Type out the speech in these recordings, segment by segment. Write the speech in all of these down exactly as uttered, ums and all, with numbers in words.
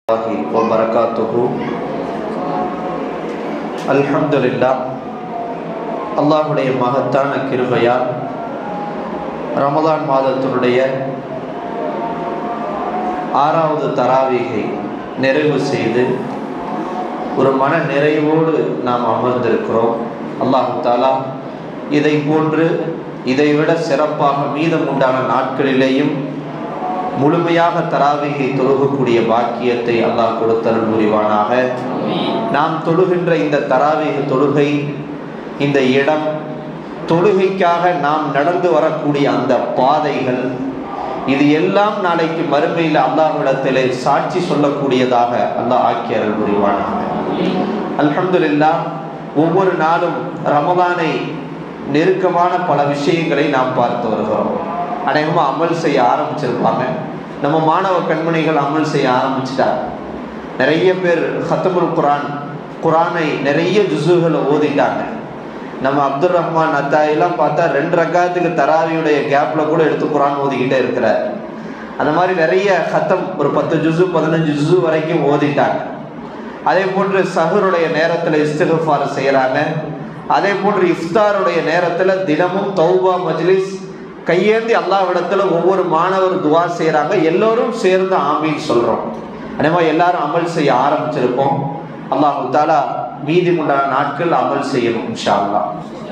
வபரகாத்துஹு. அல்ஹம்துலில்லாஹ், அல்லாஹுடைய மகத்தான கிருபையால் ரமதான் மாதத்தினுடைய ஆறாவது தராவீகை நிறைவு செய்து ஒரு மன நிறைவோடு நாம் அமர்ந்திருக்கிறோம். அல்லாஹு தாலா இதை போன்று இதைவிட சிறப்பாக மீதம் உண்டான நாட்களிலேயும் முழுமையாக தராவீகை தொழுகக்கூடிய பாக்கியத்தை அல்லாஹ் கொடுத்தருள் புரிவானாக. நாம் தொழுகின்ற இந்த தராவீக தொழுகை, இந்த இடம், தொழுகைக்காக நாம் நடந்து வரக்கூடிய அந்த பாதைகள், இது எல்லாம் நாளைக்கு மறுமையில் அல்லாஹ்விடத்திலே சாட்சி சொல்லக்கூடியதாக அல்லாஹ் ஆக்கி அருள் புரிவானாக. அல்ஹம்துலில்லாஹ், ஒவ்வொரு நாளும் ரமதானை நெருக்கமான பல விஷயங்களை நாம் பார்த்து வருகிறோம். அநேகமாக அமல் செய்ய ஆரம்பிச்சிருப்பாங்க. நம்ம மாணவ கண்மணிகள் அமல் செய்ய ஆரம்பிச்சிட்டாங்க. நிறைய பேர் ஹத்தமுல் குரான் குரானை நிறைய ஜுசுகளை ஓதிட்டாங்க. நம்ம அப்துல் ரஹ்மான் அத்தாயெல்லாம் பார்த்தா ரெண்டு ரக்காத்துக்கு தராவியுடைய கேப்பில் கூட எடுத்து குரான் ஓதிக்கிட்டே இருக்கிறார். அந்த மாதிரி நிறைய ஹத்தம் ஒரு பத்து ஜுசு பதினஞ்சு ஜுசு வரைக்கும் ஓதிட்டாங்க. அதே போன்று சஹருடைய நேரத்தில் இஸ்திக்ஃபார் செய்கிறாங்க. அதே போன்று இஃப்தாருடைய நேரத்தில் தினமும் தௌபா மஜ்லிஸ் கையேந்தி அல்லாஹ்விடத்துல ஒவ்வொரு மாணவர் துவா செய்கிறாங்க. எல்லோரும் சேர்ந்து ஆமீன் சொல்கிறோம். அதே மாதிரி எல்லாரும் அமல் செய்ய ஆரம்பிச்சிருக்கோம். அல்லாஹு தாலா மீதி உண்டான நாட்கள் அமல் செய்யணும் இன்ஷா அல்லாஹ்.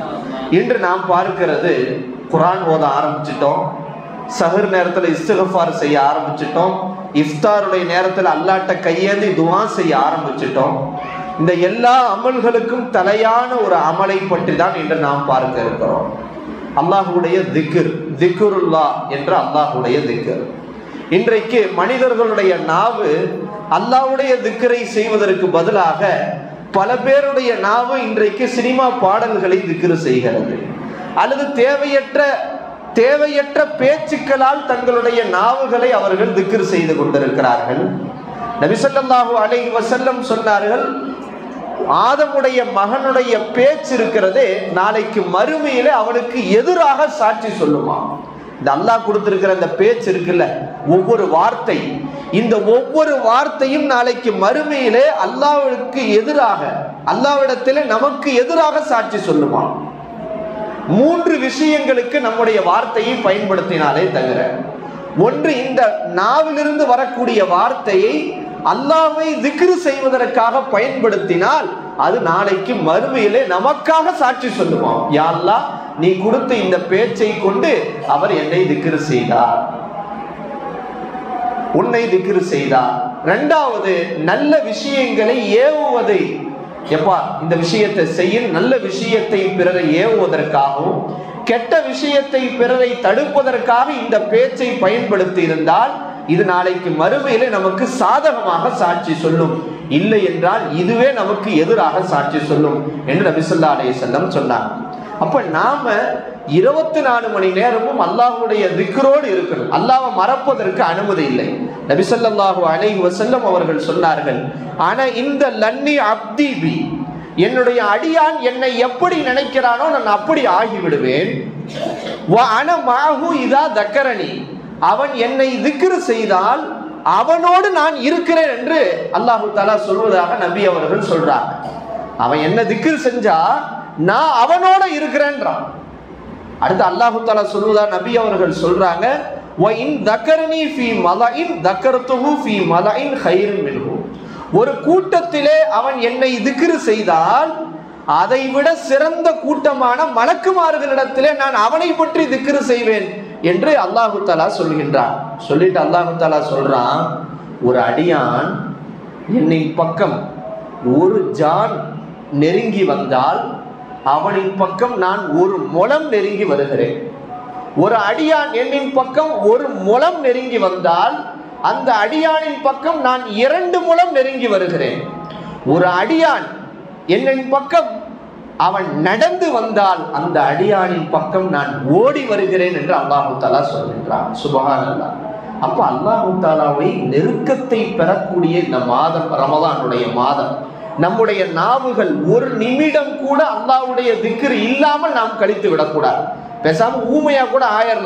இன்று நாம் பார்க்கிறது, குரான் ஓத ஆரம்பிச்சிட்டோம், சஹர் நேரத்தில் இஸ்திக்ஃபார் செய்ய ஆரம்பிச்சிட்டோம், இஃப்தாருடைய நேரத்தில் அல்லாட்ட கையேந்தி துவா செய்ய ஆரம்பிச்சிட்டோம். இந்த எல்லா அமல்களுக்கும் தலையான ஒரு அமலை பற்றி தான் இன்று நாம் பார்க்க இருக்கிறோம். அல்லாஹுடைய திக்ர், திக்ருல்லா என்ற அல்லாஹுடைய திக்ர். இன்றைக்கு மனிதர்களுடைய நாவு அல்லாஹ்வுடைய திக்ரை செய்வதற்கு பதிலாக பல பேருடைய நாவு இன்றைக்கு சினிமா பாடல்களை திக்ரு செய்கிறது, அல்லது தேவையற்ற தேவையற்ற பேச்சுக்களால் தங்களுடைய நாவுகளை அவர்கள் திக்ரு செய்து கொண்டிருக்கிறார்கள். நபி ஸல்லல்லாஹு அலைஹி வஸல்லம் சொன்னார்கள், ஆதமுடைய மகனுடைய பேச்சு இருக்கிறதே நாளைக்கு மறுமையில அவனுக்கு எதிராக சாட்சி சொல்லுமா. இந்த அல்லாஹ் கொடுத்திருக்கிற இந்த பேச்சு இருக்குல்ல, ஒவ்வொரு வார்த்தை, இந்த ஒவ்வொரு வார்த்தையும் நாளைக்கு மறுமையிலே அல்லாஹ்வுக்கு எதிராக, அல்லாஹ்விடத்திலே நமக்கு எதிராக சாட்சி சொல்லுமா. மூன்று விஷயங்களுக்கு நம்முடைய வார்த்தையை பயன்படுத்தினாலே தவிர, ஒன்று, இந்த நாவிலிருந்து வரக்கூடிய வார்த்தையை அல்லாஹ்வை திக்ரு செய்வதற்காக பயன்படுத்தினால் அது நாளைக்கு மறுமையிலே நமக்காக சாட்சி சொல்லுவோம். யா அல்லாஹ், நீ கொடுத்த இந்த பேச்சை கொண்டு அவர் என்னை திக்ரு செய்தார், உன்னை திக்ரு செய்தார். இரண்டாவது, நல்ல விஷயங்களை ஏவுவதை, எப்பா இந்த விஷயத்தை செய்ய, நல்ல விஷயத்தை பிறரை ஏவுவதற்காகவும் கெட்ட விஷயத்தை பிறரை தடுப்பதற்காக இந்த பேச்சை பயன்படுத்தி இருந்தால் இது நாளைக்கு மறுமையிலே நமக்கு சாதகமாக சாட்சி சொல்லும், இல்லை என்றால் இதுவே நமக்கு எதிராக சாட்சி சொல்லும் என்று நபி ஸல்லல்லாஹு அலைஹி வஸல்லம் சொன்னார். அப்ப நாம இருபத்தி நாலு மணி நேரமும் அல்லாஹ்வுடைய திக்ரோடு இருக்கணும். அல்லாஹ்வை மறப்பதற்கு அனுமதி இல்லை. நபி ஸல்லல்லாஹு அலைஹி வஸல்லம் அவர்கள் சொன்னார்கள், ஆனா இந்த லன்னி அப்தி பி, என்னுடைய அடியான் என்னை எப்படி நினைக்கிறானோ நான் அப்படி ஆகிவிடுவேன். வ அன மாஹு இதா தக்கரணி, அவன் என்னை திக்ரு செய்தால் அவனோடு நான் இருக்கிறேன் என்று அல்லாஹு தஆலா சொல்வதாக நபி அவர்கள் சொல்றாங்க. அவன் என்ன திக்ரு செஞ்சா நான் அவனோட இருக்கிறேன்றான். அடுத்து அல்லாஹு தஆலா சொல்வதா நபி அவர்கள் சொல்றாங்க, வ இன் தக்கரணி ஃபீ மலஇன் தக்கரதுஹு ஃபீ மலஇன் கைரின் மின்ஹு, ஒரு கூட்டத்திலே அவன் என்னை திக்ரு செய்தால் அதை விட சிறந்த கூட்டமான மலக்குமார்களிடத்திலே நான் அவனை பற்றி திக்ரு செய்வேன் என்று அல்லாஹு தஆலா சொல்கின்றான். சொல்லிட்டு அல்லாஹு தஆலா சொல்றான், ஒரு அடியான் என்னின் பக்கம் ஒரு ஜான் நெருங்கி வந்தால் அவனின் பக்கம் நான் ஒரு முழம் நெருங்கி வருகிறேன். ஒரு அடியான் என்னின் பக்கம் ஒரு முழம் நெருங்கி வந்தால் அந்த அடியானின் பக்கம் நான் இரண்டு முழம் நெருங்கி வருகிறேன். ஒரு அடியான் என்னின் பக்கம் அவன் நடந்து வந்தால் அந்த அடியானின் பக்கம் நான் ஓடி வருகிறேன் என்று அல்லாஹு தஆலா சொல்கின்றான். சுப்ஹானல்லாஹ். அப்ப அல்லாஹு தஆலாவை நெருக்கத்தை பெறக்கூடிய இந்த மாதம், ரமதானுடைய மாதம், நம்முடைய நாவுகள் ஒரு நிமிடம் கூட அல்லாஹ்வுடைய திக்ர் இல்லாமல் நாம் கழித்து விடக்கூடாது. பேசாம ஊமையா கூட ஆயிரலாம்.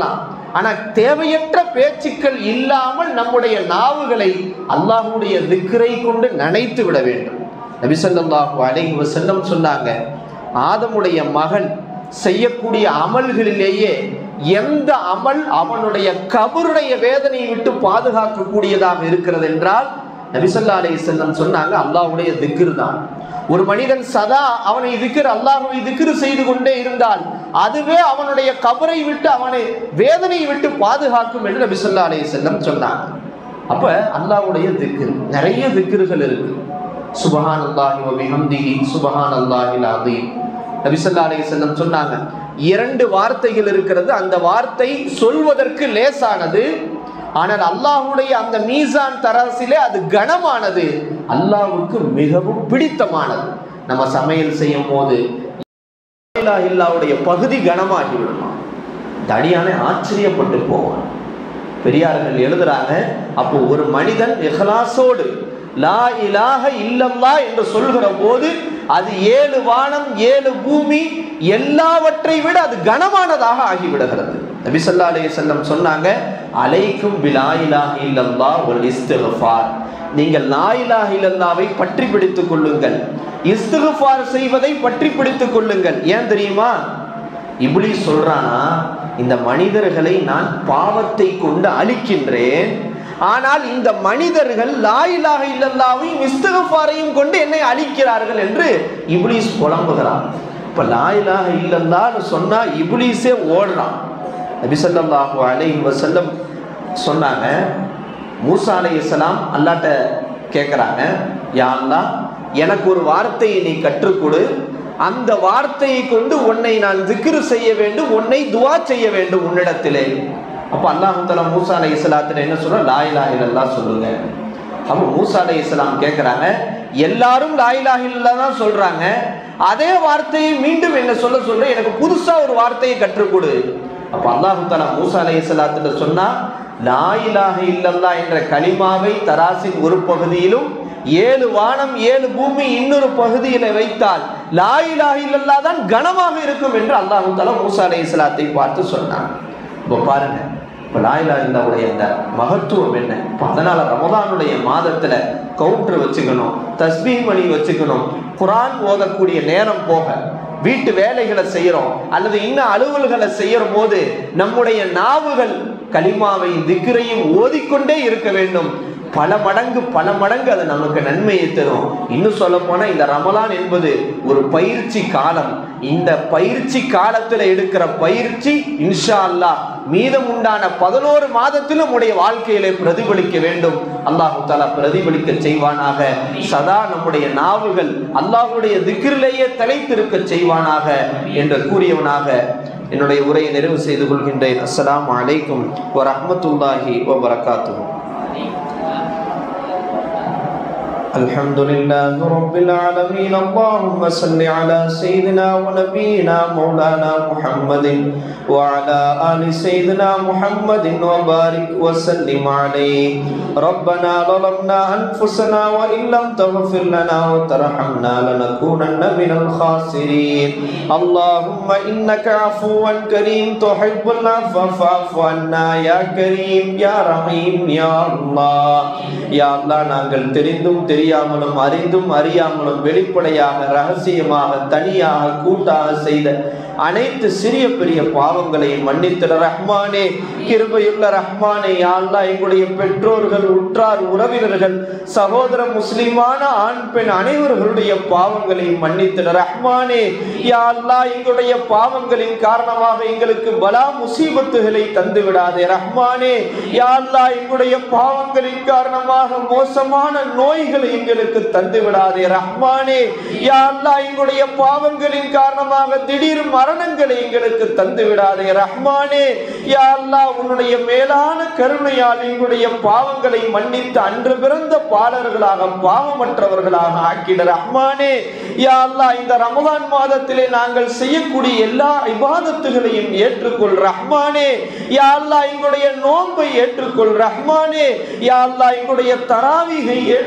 ஆனால் தேவையற்ற பேச்சுக்கள் இல்லாமல் நம்முடைய நாவுகளை அல்லாஹ்வுடைய திக்ரை கொண்டு நனைத்து விட வேண்டும். நபி ஸல்லல்லாஹு அலைஹி வஸல்லம் சொன்னாங்க, ஆதமுடைய மகன் செய்யக்கூடிய அமல்களிலேயே எந்த அமல் அவனுடைய கபருடைய வேதனையை விட்டு பாதுகாக்கக்கூடியதாக இருக்கிறது என்றால் நபி ஸல்லல்லாஹு அலைஹி வஸல்லம் சொன்னாங்க, அல்லாஹ்வுடைய திக்ர் தான். ஒரு மனிதன் சதா அவனை திக்ர் அல்லாஹ்வை திக்ர் செய்து கொண்டே இருந்தால் அதுவே அவனுடைய கபரை விட்டு அவனை வேதனையை விட்டு பாதுகாக்கும் என்று நபி ஸல்லல்லாஹு அலைஹி வஸல்லம் சொன்னாங்க. அப்ப அல்லாஹ்வுடைய திக்ர் நிறைய திக்ர்கள் இருக்கு. சுப்ஹானல்லாஹி வ பிஹம்திஹி சுப்ஹானல்லாஹில் அஸீம். நபி ஸல்லல்லாஹு அலைஹி வஸல்லம் சொன்னாங்க, இரண்டு வார்த்தைகள் இருக்கிறது, அந்த வார்த்தை சொல்வதற்கு லேசானது, ஆனால் அல்லாஹ்வுடைய அந்த மீசான் தராசிலே அது கனமானது, அல்லாஹ்வுக்கு மிகவும் பிடித்தமானது. நம்ம சமையல் செய்யும் போது லா இலாஹ இல்லல்லாஹ்வுடைய பகுதி கனமாகி விடுமா, தடியானே ஆச்சரியப்பட்டு போவான். பெரியார்கள் எழுதுறாங்க, அப்போ ஒரு மனிதன் இஹ்லாஸோடு லா இலாஹ இல்லல்லாஹ் என்று சொல்கிற போது அது ஏழு வானம் ஏழு பூமி எல்லாவற்றை விட அது கனமானதாக ஆகிவிடுகிறது. நபி ஸல்லல்லாஹு அலைஹி வஸல்லம் சொன்னாங்க, அலைக்கும் பிலா இலாஹ இல்லல்லாஹ் வல் இஸ்திக்ஃபார். நீங்கள் லா இலாஹ இல்லல்லாஹ்வை பற்றி பிடித்துக் கொள்ளுங்கள், இஸ்திக்ஃபார் செய்வதை பற்றி பிடித்துக் கொள்ளுங்கள். ஏன் தெரியுமா? இப்லீஸ் சொல்றானா, இந்த மனிதர்களை நான் பாவத்தை கொண்டு அழிக்கின்றேன், ஆனால் இந்த மனிதர்கள் லா இலாஹ இல்லல்லாஹ்வையும் இஸ்திக்ஃபாரையும் கொண்டு என்னை அழிக்கிறார்கள் என்று இப்லீஸ் புலம்புகிறான். இப்ப லா இலாஹ இல்லல்லாஹ்னு சொன்னா இப்லீஸே ஓடுறான். நபி ஸல்லல்லாஹு அலைஹி வஸல்லம் சொன்னாங்க, மூசா அலைஹிஸ்ஸலாம் அல்லாஹ்ட்ட கேட்குறாங்க, யா அல்லாஹ் எனக்கு ஒரு வார்த்தையை நீ கற்றுக் கொடு, அந்த வார்த்தையை கொண்டு உன்னை நான் திக்ர் செய்ய வேண்டும், உன்னை துஆ செய்ய வேண்டும் உன்னிடத்திலே. அப்போ அல்லாஹ் தஆலா மூசா அலைஹிஸ்ஸலாத்துல என்ன சொல்ற, லா இலாஹ இல்லல்லாஹ் சொல்லுங்க. அப்போ மூசா அலைஹிஸ்ஸலாம் கேட்குறாங்க, எல்லாரும் லா இலாஹ இல்லல்லாஹ் தான் சொல்றாங்க, அதே வார்த்தையை மீண்டும் என்ன சொல்ல சொல்ற, எனக்கு புதுசா ஒரு வார்த்தையை கற்றுக் கொடு. அப்போ அல்லாஹ் தஆலா மூசா அலைஹிஸ்ஸலாத்துல சொன்னா, லா இலாஹ இல்லல்லாஹ் என்ற கலிமாவை தராசின் ஒரு பகுதியிலும் ஏழு வானம் ஏழு பூமி இன்னொரு பகுதியில வைத்தால் லா இலாஹ இல்லல்லாஹ் தான் கனமாக இருக்கும் என்று அல்லாஹ் தஆலா மூசா அலைஹிஸ்ஸலாத்தை பார்த்து சொன்னான். இப்போ பாருங்க, இப்போ லா இலாஹ இல்லல்லாஹ்வுடைய அந்த மகத்துவம் என்ன. அதனால ரமதானுடைய மாதத்துல கவுண்டர் வச்சுக்கணும், தஸ்பீஹ் மணி வச்சுக்கணும், குர்ஆன் ஓதக்கூடிய நேரம் போக வீட்டு வேலைகளை செய்யறோம் அல்லது இன்னும் அலுவல்களை செய்யற போது நம்முடைய நாவுகள் கலிமாவை திக்ரையும் ஓதிக்கொண்டே இருக்க வேண்டும். பல மடங்கு பல மடங்கு அது நமக்கு நன்மையை தரும். இன்னும் சொல்ல போனா இந்த ரமலான் என்பது ஒரு பயிற்சி காலம். இந்த பயிற்சி காலத்துல எடுக்கிற பயிற்சி இன்ஷா அல்லாஹ் மீதம் உண்டான பதினோரு மாதத்திலும் உடைய வாழ்க்கையிலே பிரதிபலிக்க வேண்டும். அல்லாஹு தஆலா பிரதிபலிக்க செய்வானாக. சதா நம்முடைய நாவுகள் அல்லாஹ்வுடைய திக்ரிலேயே தலைத்திருக்க செய்வானாக என்று கூறியவனாக என்னுடைய உரையை நிறைவு செய்து கொள்கின்றேன். அஸ்ஸலாமு அலைக்கும் வ ரஹ்மத்துல்லாஹி வ பரகாத்துஹு. الحمد لله رب العالمين. اللهم صل على سيدنا ونبينا مولانا محمد وعلى آل سيدنا محمد وبارك وسلم عليه. ربنا ظلمنا أنفسنا وإن لم تغفر لنا وترحمنا لنكونن من الخاسرين. اللهم إنك عفو كريم تحب العفو فاعف عنا يا كريم يا رحيم يا الله. يا الله நாங்கள் தெரிந்தும் தெரியாமலும் அறிந்தும் அறியாமலும் வெளிப்படையாக ரகசியமாக தனியாக கூட்டாக செய்த அனைத்து சிறிய பெரிய பாவங்களை மன்னித்திட ரஹ்மானே, கிருபையுள்ள ரஹ்மானே. யா அல்லாஹ் எங்களுடைய பெற்றோர்கள் உற்றார் உறவினர்கள் சகோதர முஸ்லிமான ஆண் பெண் அனைவர்களுடைய பாவங்களை மன்னித்திட ரஹ்மானே. யா அல்லாஹ் எங்களுடைய பாவங்களின் காரணமாக எங்களுக்கு பலா முசீபத்துகளை தந்து விடாதே ரஹ்மானே. யா அல்லாஹ் எங்களுடைய பாவங்களின் காரணமாக மோசமான நோய்களை எங்களுக்கு தந்து விடாதே ரஹ்மானே. யா அல்லாஹ் எங்களுடைய பாவங்களின் காரணமாக திடீர் மரணங்களை எங்களுக்கு தந்து விடாதே ரஹ்மானே. யா அல்லாஹ் உன்னுடைய மேலான கருணையால் எங்களுடைய பாவங்களை மன்னித்து அன்று பிறந்த பாலர்களாக பாவமற்றவர்களாக ஆக்கிட ரஹ்மானே. யா அல்லாஹ் இந்த ரமலான் மாதத்திலே நாங்கள் செய்யக்கூடிய எல்லா இபாதத்துகளையும் ஏற்றுக்கொள் ரஹ்மானே. யா அல்லாஹ் எங்களுடைய நோன்பை ஏற்றுக்கொள் ரஹ்மானே. யா அல்லாஹ் எங்களுடைய தராவீகை ஏற்றுக்கொள்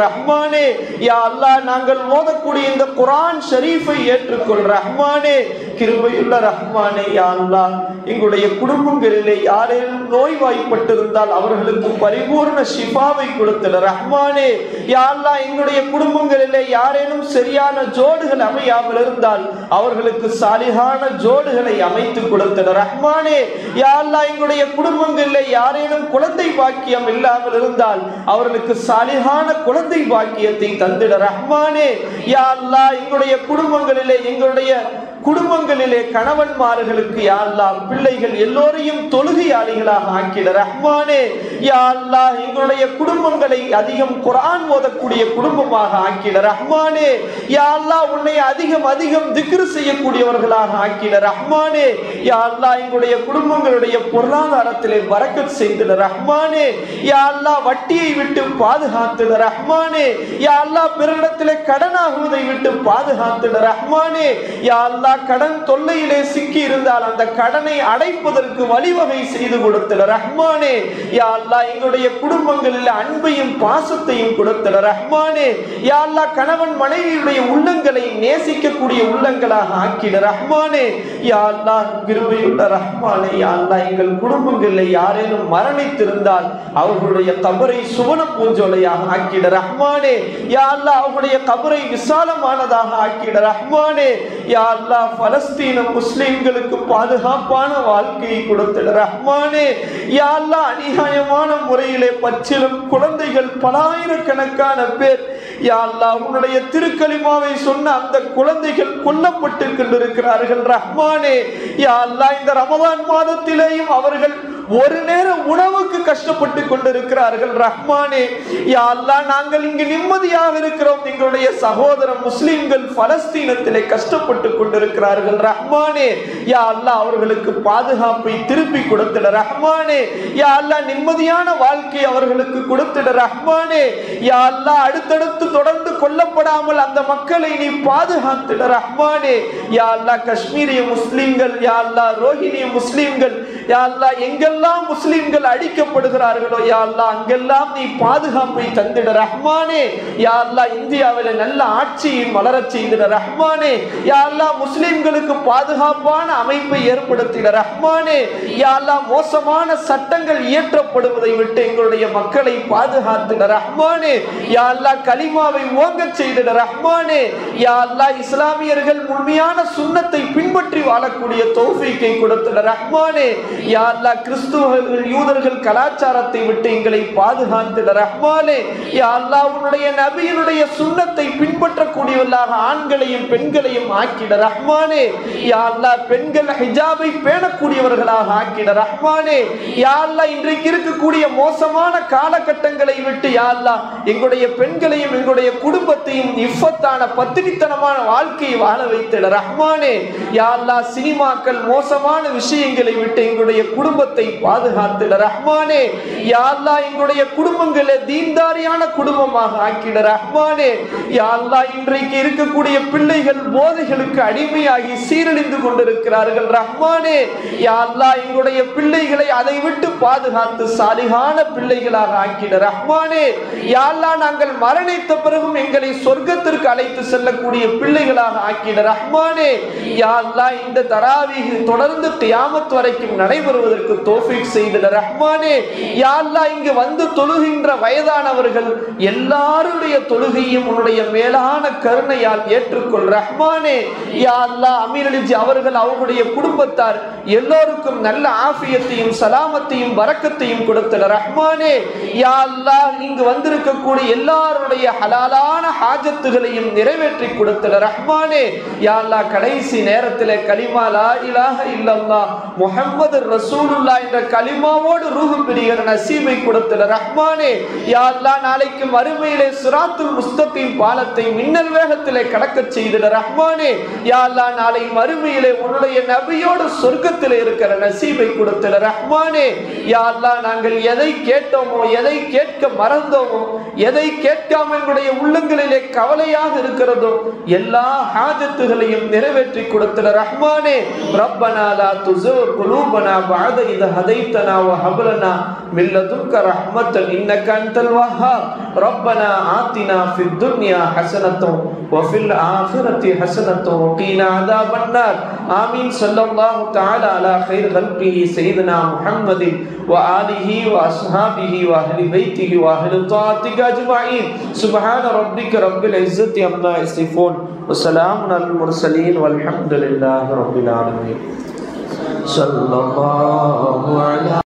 ரஹ்மானே. யா அல்லாஹ் நாங்கள் ஓதக்கூடிய இந்த குர்ஆன் ஷரீஃபை ஏற்றுக்கொள் ரஹ்மானே. கிருபையுள்ள ரஹ்மானே. யா அல்லாஹ் எங்களுடைய குடும்பங்களிலே யாரேனும் நோய்வாய்ப்பட்டிருந்தால் அவர்களுக்கு பரிபூர்ண ஷிஃபாவை கொடுத்திட ரஹ்மானே. யா அல்லாஹ் எங்களுடைய குடும்பங்களிலே யாரேனும் சரியான ஜோடுகள் அமையாமல் இருந்தால் அவர்களுக்கு சாலிஹான ஜோடுகளை அமைத்து கொடுத்திட ரஹ்மானே. யா அல்லாஹ் எங்களுடைய குடும்பங்களிலே யாரேனும் குழந்தை பாக்கியம் இல்லாமல் இருந்தால் அவர்களுக்கு சாலிஹான குழந்தை பாக்கியத்தை தந்திட ரஹ்மானே. யா அல்லாஹ் எங்களுடைய குடும்பங்களிலே எங்களுடைய குடும்பங்களிலே கணவன்மார்களுக்கு யா அல்லாஹ் பிள்ளைகள் எல்லோரையும் தொழுகையாளிகளாக ஆக்கிட ரஹ்மானே. யா அல்லாஹ் எங்களுடைய குடும்பங்களை அதிகம் குர்ஆன் ஓதக்கூடிய குடும்பமாக ஆக்கிட ரஹ்மானே. யா அல்லாஹ் உன்னை அதிகம் அதிகம் திக்ர் செய்யக்கூடியவர்களாக ஆக்கிட ரஹ்மானே. யா அல்லாஹ் எங்களுடைய குடும்பங்களுடைய பொருளாதாரத்திலே பரக்கத் செய்திட ரஹ்மானே. யா அல்லாஹ் வட்டியை விட்டு பாதுகாத்திட ரஹ்மானே. யா அல்லாஹ் பிறரிடத்திலே கடனாகுவதை விட்டு பாதுகாத்திட ரஹ்மானே. யா அல்லாஹ் கடன் தொல்லையிலே சிக்கி இருந்தால் அந்த கடனை அடைப்பதற்கு வழிவகை செய்து கொடுத்திட ரஹ்மானே. யா அல்லாஹ் எங்களுடைய குடும்பங்களில் அன்பையும் பாசத்தையும் கொடுத்திட ரஹ்மானே. யா அல்லாஹ் கணவன் மனைவியுடைய உள்ளங்களை நேசிக்கக்கூடிய உள்ளங்களாக ஆக்கிட ரஹ்மானே. யா அல்லாஹ் கிருபையுள்ள ரஹ்மானே. யா அல்லாஹ் எங்கள் குடும்பங்களில் யாரேனும் மரணித்திருந்தால் அவர்களுடைய கபரை சுவன பூஞ்சோலையாக ஆக்கிட ரஹ்மானே. யா அல்லாஹ் அவர்களுடைய கபரை விசாலமானதாக ஆக்கிட ரஹ்மானே. யா அல்லாஹ் பலஸ்தீன முஸ்லிம்களுக்கு பாதுகாப்பான வாழ்க்கையை கொடுத்திட ரஹ்மானே. யா அல்லாஹ் அநியாயமான முறையிலே பச்சிலம் குழந்தைகள் பலாயிரக்கணக்கான பேர் யா அல்லாஹ் உன்னுடைய திருக்கலிமாவை சொன்ன அந்த குழந்தைகள் கொல்லப்பட்டு கொண்டிருக்கிறார்கள் ரஹ்மானே. யா அல்லாஹ் இந்த ரமதான் மாதத்திலேயும் அவர்கள் ஒரு நேர உணவுக்கு கஷ்டப்பட்டு கொண்டிருக்கிறார்கள் ரஹ்மானே. யா அல்லாஹ் நாங்கள் இங்கு நிம்மதியாக இருக்கிறோம், எங்களுடைய சகோதர முஸ்லிம்கள் பலஸ்தீனத்திலே கஷ்டப்பட்டு கொண்டிருக்கிறார்கள் ரஹ்மானே. யா அல்லாஹ் அவர்களுக்கு பாதுகாப்பை திருப்பி கொடுத்திட ரஹ்மானே. யா அல்லாஹ் நிம்மதியான வாழ்க்கை அவர்களுக்கு கொடுத்திட ரஹ்மானே. யா அல்லாஹ் அடுத்தடுத்து தொடர்ந்து கொல்லப்படாமல் அந்த மக்களை நீ பாதுகாத்திட ரஹ்மானே. யா அல்லாஹ் காஷ்மீரிய முஸ்லிம்கள், யா அல்லாஹ் ரோஹிணிய முஸ்லிம்கள், யா அல்லாஹ் எங்கெல்லாம் முஸ்லிம்கள் அடிக்கப்படுகிறார்களோ யா அல்லாஹ் அங்கெல்லாம் நீ பாதுகாப்பை தந்திட ரஹ்மானே. யா அல்லாஹ் இந்தியாவில் நல்ல ஆட்சியை மலரச் செய்திட ரஹ்மானே. யா அல்லாஹ் முஸ்லிம்களுக்கு பாதுகாப்பான அமைப்பை ஏற்படுத்திட ரஹ்மானே. யா அல்லாஹ் மோசமான சட்டங்கள் இயற்றப்படுவதை விட்டு எங்களுடைய மக்களை பாதுகாத்திட ரஹ்மானே. யா அல்லாஹ் கலிமாவை ஓங்கச் செய்திட ரஹ்மானே. யா அல்லாஹ் இஸ்லாமியர்கள் முழுமையான சுன்னத்தை பின்பற்றி வாழக்கூடிய தௌஃபீக்கை கொடுத்திட ரஹ்மானே. யா அல்லாஹ் கிறிஸ்துவர்கள் யூதர்கள் கலாச்சாரத்தை விட்டு எங்களை பாதுகாத்திட ரஹ்மானே. யா அல்லாஹ் உன்னுடைய நபியினுடைய சுன்னத்தை பின்பற்றக்கூடியவர்களாக ஆண்களையும் பெண்களையும் ஆக்கிட ரஹ்மானே. யா அல்லாஹ் பெண்கள் ஹிஜாபை பேணக்கூடியவர்களாக ஆக்கிட ரஹ்மானே. யா அல்லாஹ் இன்றைக்கு இருக்கக்கூடிய மோசமான காலகட்டங்களை விட்டு யா அல்லாஹ் எங்களுடைய பெண்களையும் எங்களுடைய குடும்பத்தையும் இஃபத்தான பத்தினித்தனமான வாழ்க்கையை வாழ வைத்திட ரஹ்மானே. யா அல்லாஹ் சினிமாக்கள் மோசமான விஷயங்களை விட்டு எங்களுடைய குடும்பத்தை பாதுகாத்திட ரஹ்மானே. யா அல்லாஹ் எங்களுடைய குடும்பங்களை தீன்தாரியான குடும்பமாக ஆக்கிட ரஹ்மானே. யா அல்லாஹ் இன்றைக்கு இருக்கக்கூடிய பிள்ளைகள் போதைகளுக்கு அடிமையாகி சீரழிந்து கொண்டிருக்கிறார்கள் ரஹ்மானே. யா அல்லாஹ் எங்களுடைய பிள்ளைகளை அதை விட்டு பாதுகாத்து சாலிகான பிள்ளைகளாக ஆக்கிட ரஹ்மானே. யா அல்லாஹ் நாங்கள் மரணித்த பிறகும் எங்களை சொர்க்கத்திற்கு அழைத்து செல்லக்கூடிய பிள்ளைகளாக ஆக்கிட ரஹ்மானே. யா அல்லாஹ் இந்த தராவீஹ் தொடர்ந்து கியாமத் வரைக்கும் நடைபெறுவதற்கு தௌஃபீக் செய்திட ரஹ்மானே. யா அல்லாஹ் இங்கு வந்து தொழுகின்ற வயதானவர்கள் எல்லாருடைய தொழுகையும் உன்னுடைய மேலான கருணையால் ஏற்றுக்கொள் ரஹ்மானே. யா அல்லாஹ் அமீர் அலிஜி அவர்கள் அவருடைய குடும்பத்தார் எல்லோருக்கும் நல்ல ஆஃபியத்தையும் சலாமத்தையும் பரக்கத்தையும் கொடுத்திட ரஹ்மானே. யா அல்லாஹ் இங்கு வந்திருக்கக்கூடிய எல்லாருடைய ஹலாலான ஹாஜத்துகளையும் நிறைவேற்றி கொடுத்திட ரஹ்மானே. யா அல்லாஹ் கடைசி நேரத்தில் கலிமா லா இலாஹ இல்லல்லாஹ் முஹம்மது ரசூலுல்லாஹ் என்ற கலிமாவோடு ரூஹ் பிரிகிற நசீபை கொடுத்திட ரஹ்மானே. யா அல்லாஹ் நாளைக்கு மறுமையிலே சிராத்துல் முஸ்தகீம் பாலத்தை மின்னல் வேகத்திலே கடக்க செய்திட ரஹ்மானே. யா அல்லாஹ் நாளை மறுமையிலே உன்னுடைய நபியோடு சொர்க்கத்திலே இருக்கிற நசீபை கொடுத்திட ரஹ்மானே. யா அல்லாஹ் நாங்கள் எதை கேட்டோமோ எதை கேட்க மறந்தோமோ எதை கேட்காம எங்களுடைய உள்ளங்களிலே கவலையாக இருக்கிறதோ எல்லா ஹாஜத்துகளையும் நிறைவேற்றி கொடுத்திட ரஹ்மானே. ரப்பனா லா துஸிக் குலூபனா பஅத இத ஹதைத்தனா வ ஹப் லனா من لدنك رحمة إنك أنت الوهاب ربنا آتنا في الدنيا حسنة وفي الآخرة حسنة وقنا عذاب النار آمين صلى الله تعالى على خير خلقه سيدنا محمد وآله وأصحابه وأهل بيته وأهل طاعتك أجمعين سبحان ربك رب العزة عما يصفون وسلام على المرسلين والحمد لله رب العالمين صلى الله عليه